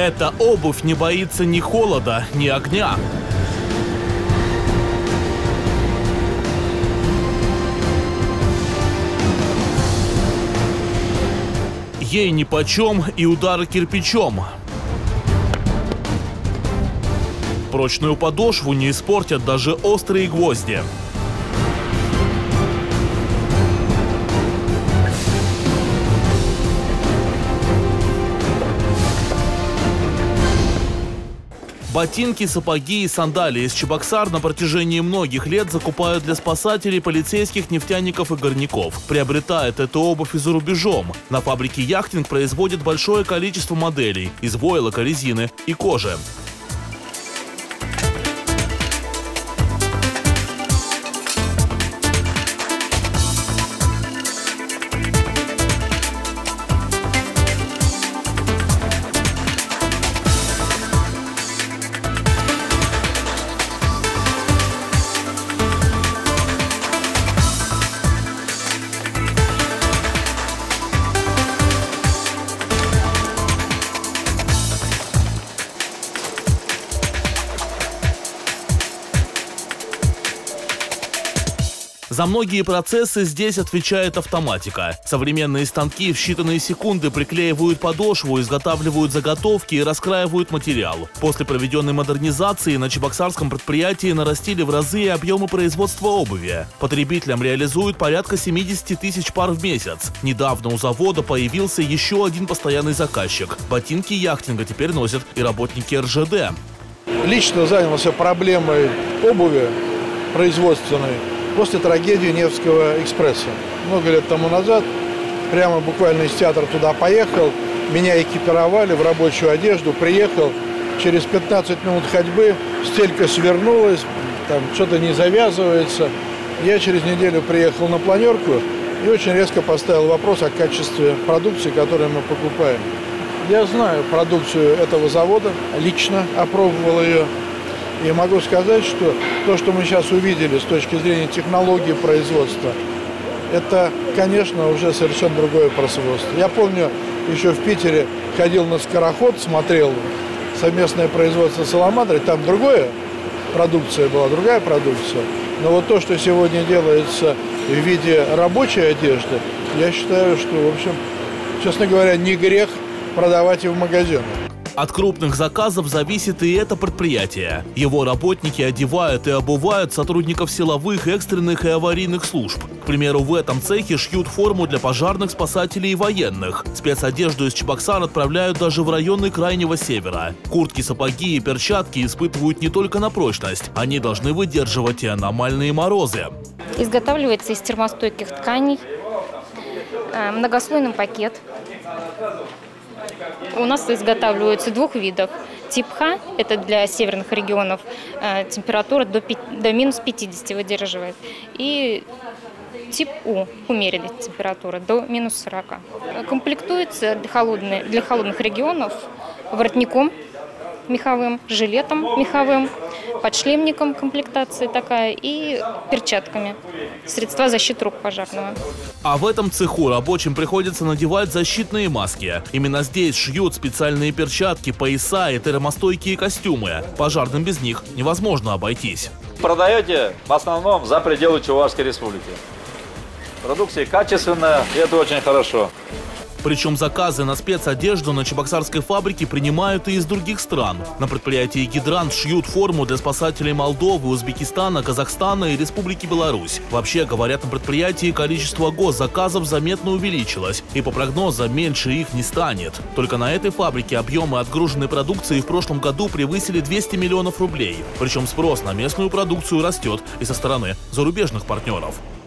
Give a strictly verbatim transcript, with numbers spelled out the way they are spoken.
Эта обувь не боится ни холода, ни огня. Ей нипочем и удары кирпичом. Прочную подошву не испортят даже острые гвозди. Ботинки, сапоги и сандалии из Чебоксар на протяжении многих лет закупают для спасателей, полицейских, нефтяников и горняков. Приобретают эту обувь и за рубежом. На фабрике «Яхтинг» производят большое количество моделей из войлока, резины и кожи. За многие процессы здесь отвечает автоматика. Современные станки в считанные секунды приклеивают подошву, изготавливают заготовки и раскраивают материал. После проведенной модернизации на чебоксарском предприятии нарастили в разы объемы производства обуви. Потребителям реализуют порядка семидесяти тысяч пар в месяц. Недавно у завода появился еще один постоянный заказчик. Ботинки «Яхтинга» теперь носят и работники эр жэ дэ. Лично занялся проблемой обуви производственной после трагедии Невского экспресса. Много лет тому назад прямо буквально из театра туда поехал, меня экипировали в рабочую одежду, приехал, через пятнадцать минут ходьбы стелька свернулась, там что-то не завязывается. Я через неделю приехал на планерку и очень резко поставил вопрос о качестве продукции, которую мы покупаем. Я знаю продукцию этого завода, лично опробовал ее. И могу сказать, что то, что мы сейчас увидели с точки зрения технологии производства, это, конечно, уже совершенно другое производство. Я помню, еще в Питере ходил на скороход, смотрел совместное производство «Саламандры», там другая продукция была, другая продукция. Но вот то, что сегодня делается в виде рабочей одежды, я считаю, что, в общем, честно говоря, не грех продавать и в магазинах. От крупных заказов зависит и это предприятие. Его работники одевают и обувают сотрудников силовых, экстренных и аварийных служб. К примеру, в этом цехе шьют форму для пожарных, спасателей и военных. Спецодежду из Чебоксар отправляют даже в районы Крайнего Севера. Куртки, сапоги и перчатки испытывают не только на прочность. Они должны выдерживать и аномальные морозы. Изготавливается из термостойких тканей, многослойный пакет. У нас изготавливаются двух видов. Тип Х – это для северных регионов, температура до, до минус пятидесяти выдерживает. И тип У – умеренная температура, до минус сорока. Комплектуется для, холодной, для холодных регионов воротником меховым, жилетом меховым, подшлемником комплектация такая и перчатками. Средства защиты рук пожарного. А в этом цеху рабочим приходится надевать защитные маски. Именно здесь шьют специальные перчатки, пояса и термостойкие костюмы. Пожарным без них невозможно обойтись. Продаете в основном за пределы Чувашской республики. Продукция качественная, и это очень хорошо. Причем заказы на спецодежду на чебоксарской фабрике принимают и из других стран. На предприятии «Гидрант» шьют форму для спасателей Молдовы, Узбекистана, Казахстана и Республики Беларусь. Вообще, говорят, на предприятии количество госзаказов заметно увеличилось. И по прогнозам меньше их не станет. Только на этой фабрике объемы отгруженной продукции в прошлом году превысили двести миллионов рублей. Причем спрос на местную продукцию растет и со стороны зарубежных партнеров.